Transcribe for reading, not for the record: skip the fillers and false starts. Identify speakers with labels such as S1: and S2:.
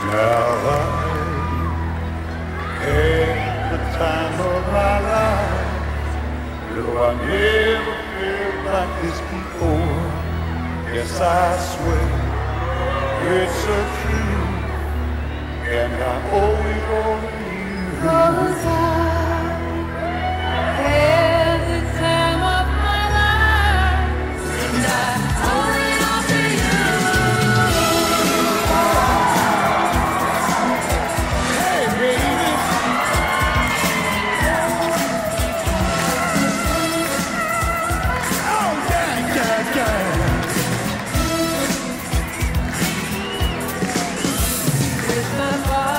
S1: Now I had the time of my life. Though I never felt like this before. Yes, I swear it's so true, and I owe it all to you. 'Cause I had the time of my life, and I owe it all to you. Hey, baby. Oh, yeah, yeah, yeah. With my